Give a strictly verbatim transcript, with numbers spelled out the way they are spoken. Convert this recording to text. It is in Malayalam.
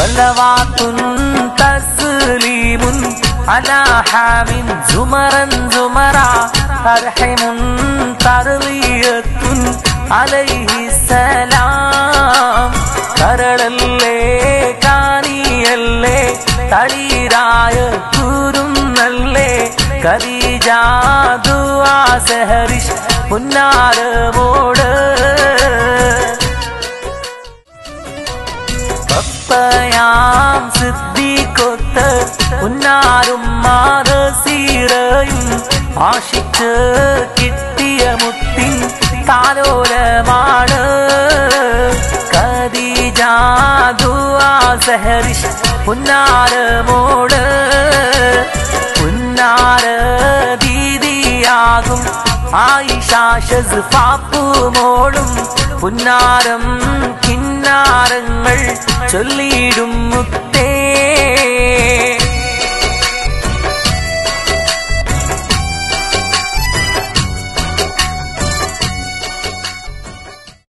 സലവാത്തുൻ തസ്ലീമുൻ അലാ ഹാമിൻ സുമറൻ സുമറ അർഹമുൻ തർളിയത്തുൻ അലൈഹിസ്സലാം. കരളല്ലേ കാനിയല്ലേ തളിരായ കുരുന്നല്ലേ ഖദീജ ദുആ സഹരിഷ് പുന്നാരമോട്. പപ്പയാം സിദ്ദീഖൊത്ത് പുന്നാരും മാറസീറയും ആശിച്ച് കിട്ടിയ മുത്തിൻ താലോലമാണ്. ഖദീജ ദുആ സഹരിഷ് പുന്നാരമോട്. പുന്നാര ദീദിയാകും ആയിഷ ഷസ്ഫാപ്പു മോളും പുന്നാരം കിന്നാരങ്ങൾ ചൊല്ലിയിടും.